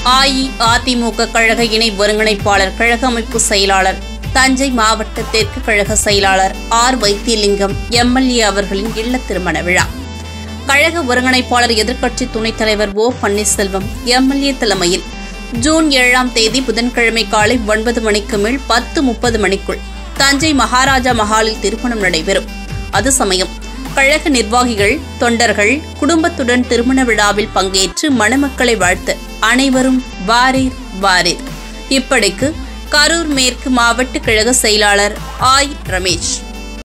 அஇஅதிமுக கழக இணை ஒருங்கிணைப்பாளர், கழக அமைப்பு செயலாளர், தஞ்சை மாவட்ட தெற்கு கழக செயலாளர் ஆர். வைத்தியலிங்கம் எம்எல்ஏ அவர்களின் இல்ல திருமண விழா. கழக ஒருங்கிணைப்பாளர், எதிர்க்கட்சி துணைத் தலைவர் ஓ. பன்னீர்செல்வம் எம்எல்ஏ தலைமையில் ஜூன் 7ஆம் தேதி புதன்கிழமை காலை 9 மணிக்கு மேல் 10:30 மணிக்குள் தஞ்சை மகாராஜா மஹாலில் திருமணம் நடைபெறும். அது சமயம் கழக நிர்வாகிகள், தொண்டர்கள் குடும்பத்துடன் திருமண விழாவில் பங்கேற்று மணமக்களை வாழ்த்த அனைவரும் வாரீர் வாரீர். இப்படிக்கு கரூர் மேற்கு மாவட்ட கழக செயலாளர் ஆய். ரமேஷ்.